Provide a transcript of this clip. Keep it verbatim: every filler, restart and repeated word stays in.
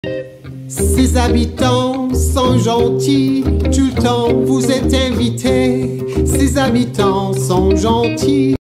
Ses habitants sont gentils, tout le temps vous êtes invités. Ses habitants sont gentils.